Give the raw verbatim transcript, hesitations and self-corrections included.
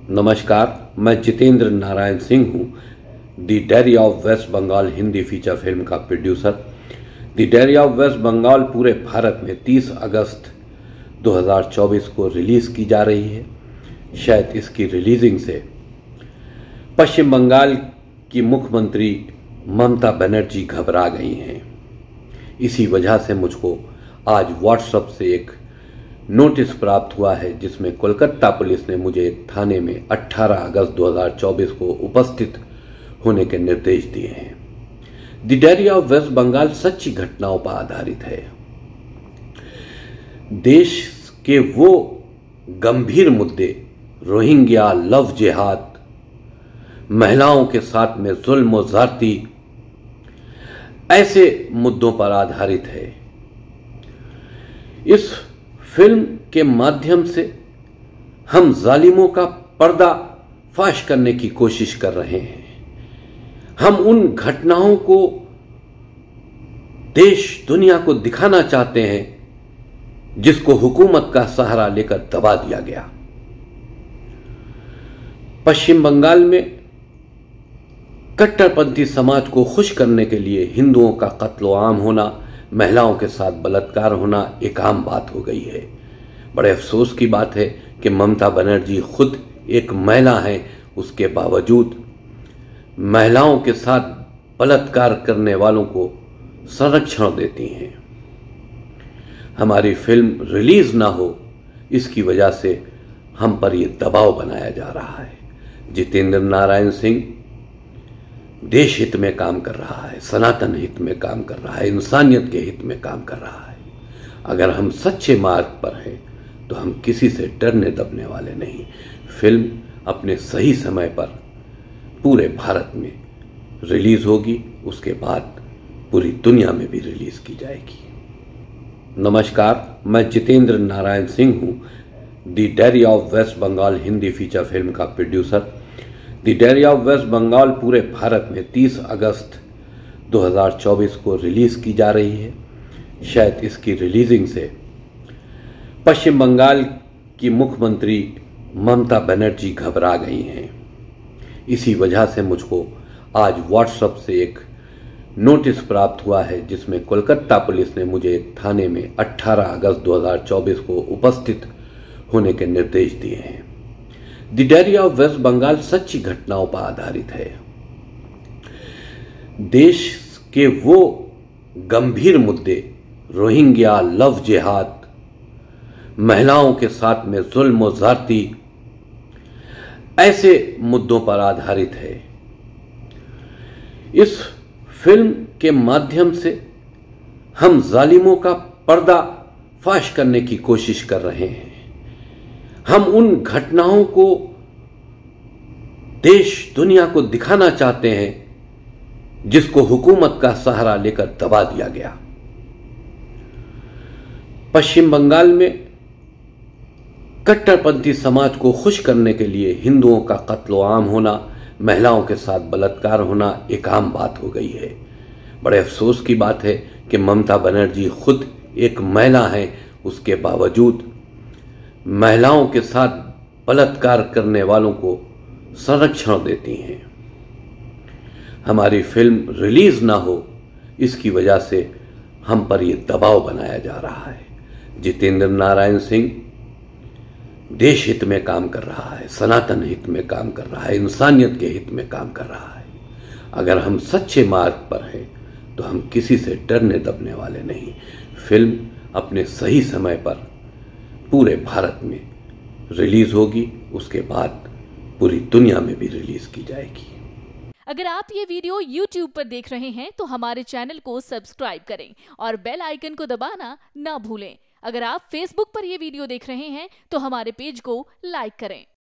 नमस्कार, मैं जितेंद्र नारायण सिंह हूँ। The diary of West Bengal Hindi feature film का producer. The diary of West Bengal पूरे भारत में तीस अगस्त दो हज़ार चौबीस को रिलीज की जा रही है। शायद इसकी रिलीजिंग से पश्चिम बंगाल की मुख्यमंत्री ममता बनर्जी घबरा गई हैं। इसी वजह से मुझको आज व्हाट्सएप से एक नोटिस प्राप्त हुआ है, जिसमें कोलकाता पुलिस ने मुझे थाने में अठारह अगस्त दो हज़ार चौबीस को उपस्थित होने के निर्देश दिए हैं। The diary of West Bengal सच्ची घटनाओं पर आधारित है। देश के वो गंभीर मुद्दे, रोहिंग्या, लव जिहाद, महिलाओं के साथ में जुल्म और ज्यादती, ऐसे मुद्दों पर आधारित है। इस फिल्म के माध्यम से हम जालिमों का पर्दा फाश करने की कोशिश कर रहे हैं। हम उन घटनाओं को देश दुनिया को दिखाना चाहते हैं जिसको हुकूमत का सहारा लेकर दबा दिया गया। पश्चिम बंगाल में कट्टरपंथी समाज को खुश करने के लिए हिंदुओं का कत्लो आम होना, महिलाओं के साथ बलात्कार होना एक आम बात हो गई है। बड़े अफसोस की बात है कि ममता बनर्जी खुद एक महिला है, उसके बावजूद महिलाओं के साथ बलात्कार करने वालों को संरक्षण देती हैं। हमारी फिल्म रिलीज ना हो, इसकी वजह से हम पर यह दबाव बनाया जा रहा है। जितेंद्र नारायण सिंह देश हित में काम कर रहा है, सनातन हित में काम कर रहा है, इंसानियत के हित में काम कर रहा है। अगर हम सच्चे मार्ग पर हैं तो हम किसी से डरने दबने वाले नहीं। फिल्म अपने सही समय पर पूरे भारत में रिलीज होगी, उसके बाद पूरी दुनिया में भी रिलीज की जाएगी। नमस्कार, मैं जितेंद्र नारायण सिंह हूँ। The diary of West Bengal Hindi feature film का producer. The diary of West Bengal पूरे भारत में तीस अगस्त दो हज़ार चौबीस को रिलीज की जा रही है। शायद इसकी रिलीजिंग से पश्चिम बंगाल की मुख्यमंत्री ममता बनर्जी घबरा गई हैं। इसी वजह से मुझको आज व्हाट्सएप से एक नोटिस प्राप्त हुआ है, जिसमें कोलकाता पुलिस ने मुझे थाने में अठारह अगस्त दो हज़ार चौबीस को उपस्थित होने के निर्देश दिए हैं। The diary of West Bengal सच्ची घटनाओं पर आधारित है। देश के वो गंभीर मुद्दे, रोहिंग्या, लव जिहाद, महिलाओं के साथ में जुल्म और ज्यादती, ऐसे मुद्दों पर आधारित है। इस फिल्म के माध्यम से हम जालिमों का पर्दा फाश करने की कोशिश कर रहे हैं। हम उन घटनाओं को देश दुनिया को दिखाना चाहते हैं जिसको हुकूमत का सहारा लेकर दबा दिया गया। पश्चिम बंगाल में कट्टरपंथी समाज को खुश करने के लिए हिंदुओं का कत्लो आम होना, महिलाओं के साथ बलात्कार होना एक आम बात हो गई है। बड़े अफसोस की बात है कि ममता बनर्जी खुद एक महिला है, उसके बावजूद महिलाओं के साथ बलात्कार करने वालों को संरक्षण देती हैं। हमारी फिल्म रिलीज ना हो, इसकी वजह से हम पर यह दबाव बनाया जा रहा है। जितेंद्र नारायण सिंह देश हित में काम कर रहा है, सनातन हित में काम कर रहा है, इंसानियत के हित में काम कर रहा है। अगर हम सच्चे मार्ग पर हैं तो हम किसी से डरने दबने वाले नहीं। फिल्म अपने सही समय पर पूरे भारत में रिलीज होगी, उसके बाद पूरी दुनिया में भी रिलीज की जाएगी। अगर आप ये वीडियो यूट्यूब पर देख रहे हैं तो हमारे चैनल को सब्सक्राइब करें और बेल आइकन को दबाना ना भूलें। अगर आप फेसबुक पर ये वीडियो देख रहे हैं तो हमारे पेज को लाइक करें।